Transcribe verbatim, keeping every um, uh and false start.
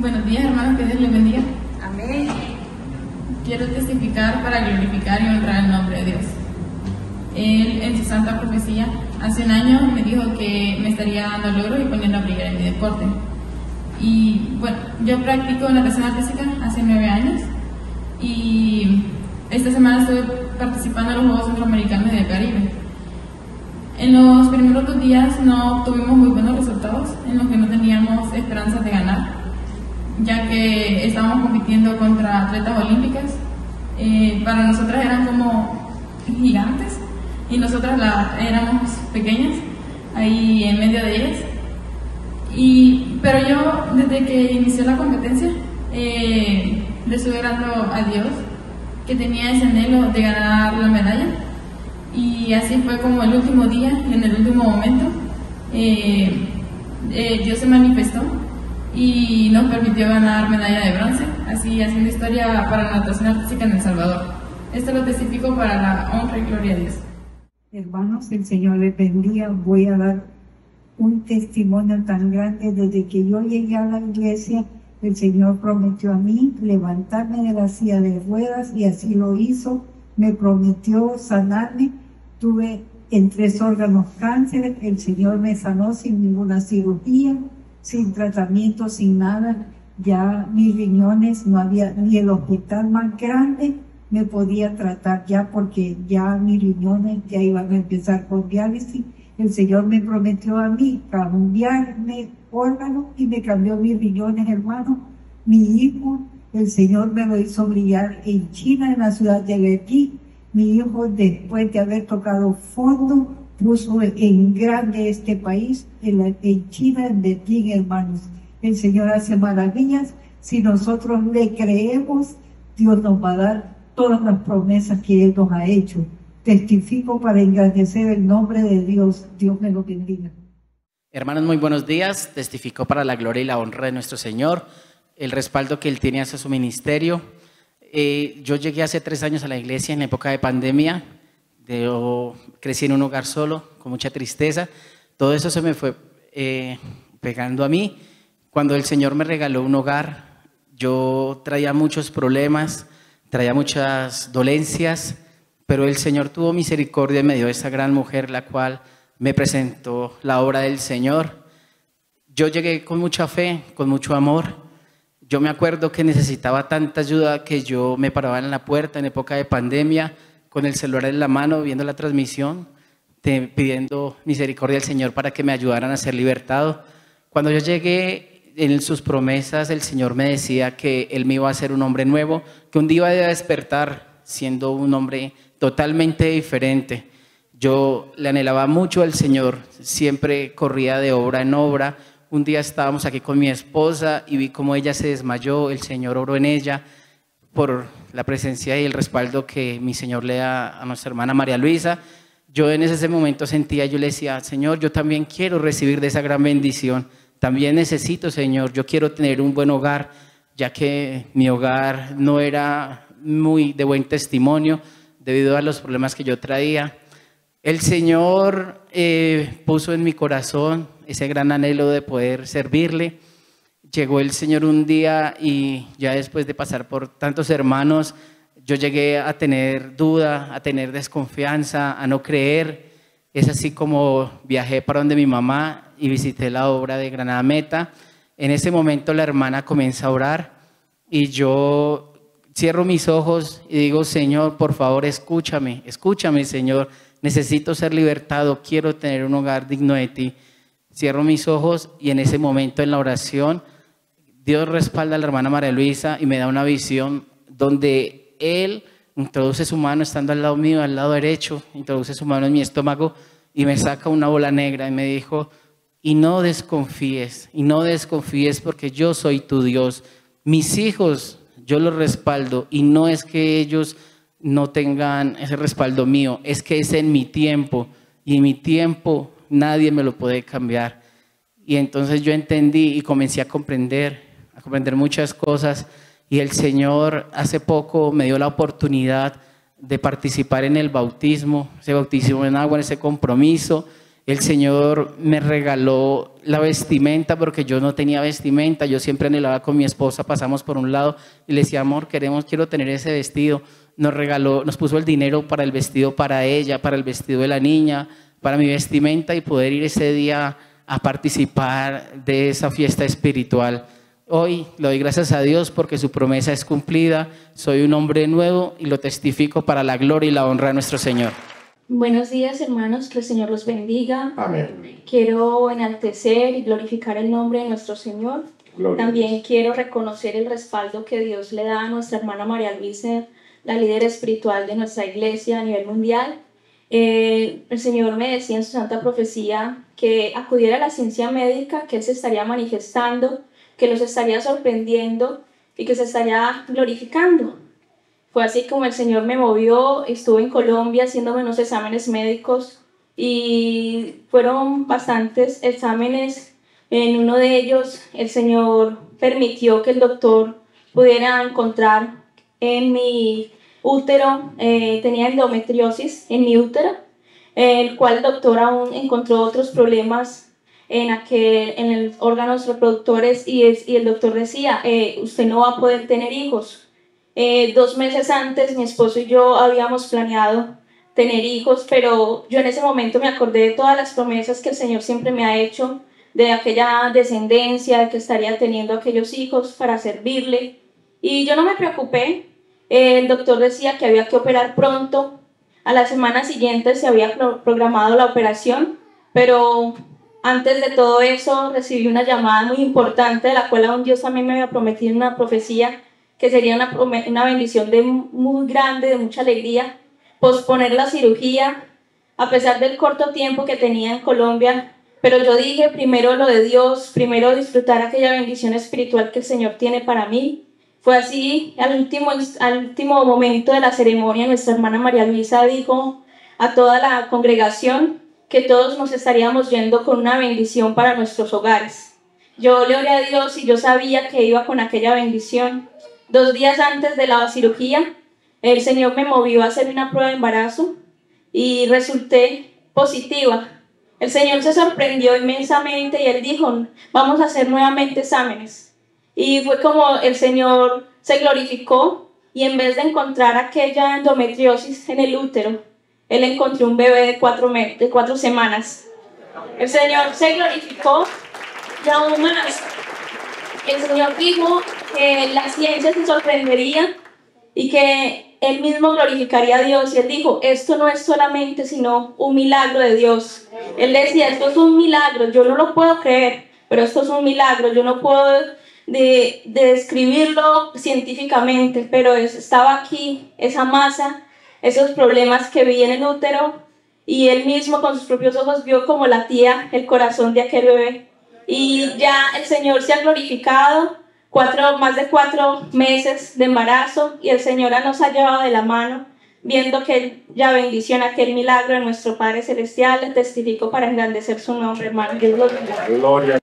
Buenos días, hermanos, que Dios les bendiga. Amén. Quiero testificar para glorificar y honrar el nombre de Dios. Él, en su santa profecía, hace un año me dijo que me estaría dando logros y poniendo a brillar en mi deporte. Y bueno, yo practico natación artística hace nueve años y esta semana estuve participando en los Juegos Centroamericanos del Caribe. En los primeros dos días no tuvimos muy buenos resultados, en los que no teníamos esperanzas de ganar, ya que estábamos compitiendo contra atletas olímpicas. Eh, para nosotras eran como gigantes y nosotras la, éramos pequeñas, ahí en medio de ellas. Y, pero yo, desde que inicié la competencia, eh, le estuve orando a Dios, que tenía ese anhelo de ganar la medalla. Y así fue como el último día, en el último momento, eh, eh, Dios se manifestó y nos permitió ganar medalla de bronce, así haciendo historia para la natación artística en El Salvador. Esto lo testifico para la honra y gloria de Dios. Hermanos, el Señor les bendiga. Voy a dar un testimonio tan grande. Desde que yo llegué a la iglesia, el Señor prometió a mí levantarme de la silla de ruedas y así lo hizo. Me prometió sanarme. Tuve en tres órganos cáncer. El Señor me sanó sin ninguna cirugía, sin tratamiento, sin nada. Ya mis riñones, no había ni el hospital más grande me podía tratar ya, porque ya mis riñones ya iban a empezar con diálisis. El Señor me prometió a mí cambiarme órganos y me cambió mis riñones, hermano. Mi hijo, el Señor me lo hizo brillar en China, en la ciudad de Beijing. Mi hijo, después de haber tocado fondo, puso en grande este país, en, la, en China, en Beijing, hermanos. El Señor hace maravillas. Si nosotros le creemos, Dios nos va a dar todas las promesas que Él nos ha hecho. Testifico para engrandecer el nombre de Dios. Dios me lo bendiga. Hermanos, muy buenos días. Testifico para la gloria y la honra de nuestro Señor, el respaldo que Él tiene hacia su ministerio. Eh, yo llegué hace tres años a la iglesia en la época de pandemia. Yo crecí en un hogar solo, con mucha tristeza. Todo eso se me fue eh, pegando a mí. Cuando el Señor me regaló un hogar, yo traía muchos problemas, traía muchas dolencias, pero el Señor tuvo misericordia y me dio esa gran mujer, la cual me presentó la obra del Señor. Yo llegué con mucha fe, con mucho amor. Yo me acuerdo que necesitaba tanta ayuda que yo me paraba en la puerta en época de pandemia, con el celular en la mano, viendo la transmisión, te, pidiendo misericordia al Señor para que me ayudaran a ser libertado. Cuando yo llegué, en sus promesas, el Señor me decía que Él me iba a hacer un hombre nuevo, que un día iba a despertar siendo un hombre totalmente diferente. Yo le anhelaba mucho al Señor, siempre corría de obra en obra. Un día estábamos aquí con mi esposa y vi cómo ella se desmayó. El Señor obró en ella por la presencia y el respaldo que mi Señor le da a nuestra hermana María Luisa. Yo en ese momento sentía, yo le decía, Señor, yo también quiero recibir de esa gran bendición. También necesito, Señor, yo quiero tener un buen hogar, ya que mi hogar no era muy de buen testimonio debido a los problemas que yo traía. El Señor eh, puso en mi corazón ese gran anhelo de poder servirle. Llegó el Señor un día y ya después de pasar por tantos hermanos, yo llegué a tener duda, a tener desconfianza, a no creer. Es así como viajé para donde mi mamá y visité la obra de Granada Meta. En ese momento la hermana comienza a orar y yo cierro mis ojos y digo, Señor, por favor, escúchame, escúchame, Señor. Necesito ser libertado, quiero tener un hogar digno de ti. Cierro mis ojos y en ese momento en la oración, Dios respalda a la hermana María Luisa y me da una visión donde Él introduce su mano estando al lado mío, al lado derecho, introduce su mano en mi estómago y me saca una bola negra y me dijo, y no desconfíes, y no desconfíes porque yo soy tu Dios. Mis hijos, yo los respaldo y no es que ellos no tengan ese respaldo mío, es que es en mi tiempo y en mi tiempo nadie me lo puede cambiar. Y entonces yo entendí y comencé a comprender, a comprender muchas cosas y el Señor hace poco me dio la oportunidad de participar en el bautismo, ese bautismo en agua, en ese compromiso. el Señor me regaló la vestimenta porque yo no tenía vestimenta. Yo siempre anhelaba con mi esposa, pasamos por un lado y le decía, amor, queremos, quiero tener ese vestido. Nos regaló, nos puso el dinero para el vestido para ella, para el vestido de la niña, para mi vestimenta y poder ir ese día a participar de esa fiesta espiritual. Hoy le doy gracias a Dios porque su promesa es cumplida. Soy un hombre nuevo y lo testifico para la gloria y la honra de nuestro Señor. Buenos días, hermanos, que el Señor los bendiga. Amén. Quiero enaltecer y glorificar el nombre de nuestro Señor. Gloria. También quiero reconocer el respaldo que Dios le da a nuestra hermana María Luisa, la líder espiritual de nuestra iglesia a nivel mundial. Eh, el Señor me decía en su santa profecía que acudiera a la ciencia médica, que Él se estaría manifestando, que los estaría sorprendiendo y que se estaría glorificando. Fue así como el Señor me movió. Estuve en Colombia haciéndome unos exámenes médicos y fueron bastantes exámenes. En uno de ellos el Señor permitió que el doctor pudiera encontrar en mi útero, eh, tenía endometriosis en mi útero, el cual el doctor aún encontró otros problemas en, aquel, en los órganos reproductores y, es, y el doctor decía, eh, usted no va a poder tener hijos. Eh, dos meses antes mi esposo y yo habíamos planeado tener hijos, pero yo en ese momento me acordé de todas las promesas que el Señor siempre me ha hecho, de aquella descendencia, de que estaría teniendo aquellos hijos para servirle, y yo no me preocupé. Eh, el doctor decía que había que operar pronto. A la semana siguiente se había pro programado la operación, pero antes de todo eso recibí una llamada muy importante, de la cual aún Dios también me había prometido una profecía, que sería una, una bendición de muy grande, de mucha alegría, posponer la cirugía, a pesar del corto tiempo que tenía en Colombia. Pero yo dije, primero lo de Dios, primero disfrutar aquella bendición espiritual que el Señor tiene para mí. Fue así, al último, al último momento de la ceremonia, nuestra hermana María Luisa dijo a toda la congregación que todos nos estaríamos yendo con una bendición para nuestros hogares. Yo le oré a Dios y yo sabía que iba con aquella bendición. Dos días antes de la cirugía, el Señor me movió a hacer una prueba de embarazo y resulté positiva. El Señor se sorprendió inmensamente y Él dijo, vamos a hacer nuevamente exámenes. Y fue como el Señor se glorificó y en vez de encontrar aquella endometriosis en el útero, Él encontró un bebé de cuatro, de cuatro semanas. El Señor se glorificó y aún más. El Señor dijo que la ciencia se sorprendería y que Él mismo glorificaría a Dios. Y Él dijo, esto no es solamente sino un milagro de Dios. Él decía, esto es un milagro, yo no lo puedo creer, pero esto es un milagro, yo no puedo de, de describirlo científicamente, pero es, estaba aquí esa masa, esos problemas que vi en el útero, y Él mismo con sus propios ojos vio como latía el corazón de aquel bebé. Y ya el Señor se ha glorificado, cuatro, más de cuatro meses de embarazo, y el Señor nos ha llevado de la mano, viendo que ya bendición aquel milagro de nuestro Padre Celestial. Le testifico para engrandecer su nombre, hermano. Dios los bendiga. Gloria.